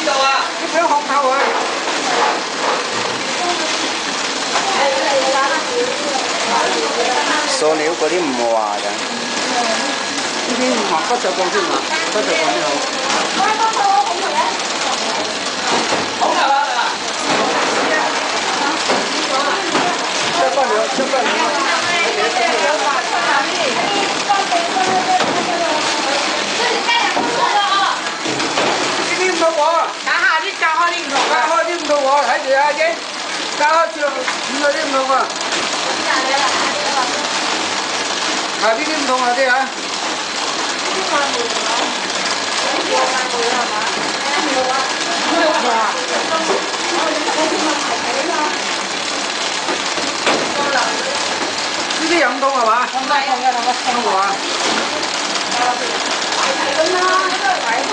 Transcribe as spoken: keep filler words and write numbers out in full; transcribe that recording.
你睇紅頭啊！ 塑料嗰啲唔滑㗎。 呢啲唔滑，不鏽鋼先滑，不鏽鋼先好。好㗎啦！出不了，出不了。呢啲唔到喎，打下啲隔開啲唔同，隔開啲唔同喎，睇住啊，姐，隔開住五嗰啲唔同啊。啊！呢啲唔同啊啲啊！呢啲快梅啊！呢啲快梅係嘛？哇！呢啲有唔同係嘛？唔係同嘅，同嘅同嘅。咁啦，